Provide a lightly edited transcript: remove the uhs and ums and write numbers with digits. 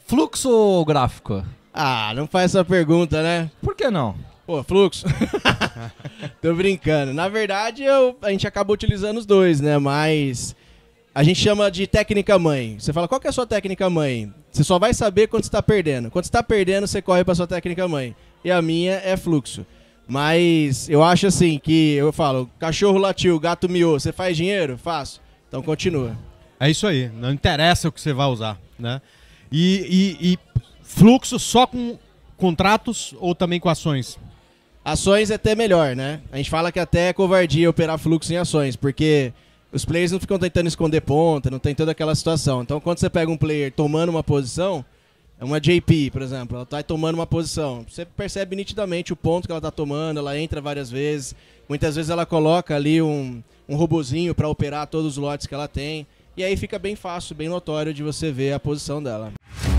Fluxo ou gráfico? Ah, não faz essa pergunta, né? Por que não? Pô, fluxo. Tô brincando. Na verdade, a gente acaba utilizando os dois, né? Mas a gente chama de técnica mãe. Você fala, qual que é a sua técnica mãe? Você só vai saber quando você tá perdendo. Quando você tá perdendo, você corre pra sua técnica mãe. E a minha é fluxo. Mas eu acho assim que, eu falo, cachorro latiu, gato miou, você faz dinheiro? Faço. Então continua. É isso aí, não interessa o que você vai usar, né? E fluxo só com contratos ou também com ações? Ações é até melhor, né? A gente fala que até é covardia operar fluxo em ações, porque os players não ficam tentando esconder ponta, não tem toda aquela situação. Então quando você pega um player tomando uma posição, uma JP, por exemplo, ela tá tomando uma posição, você percebe nitidamente o ponto que ela tá tomando, ela entra várias vezes, muitas vezes ela coloca ali um robozinho para operar todos os lotes que ela tem, e aí fica bem fácil, bem notório de você ver a posição dela.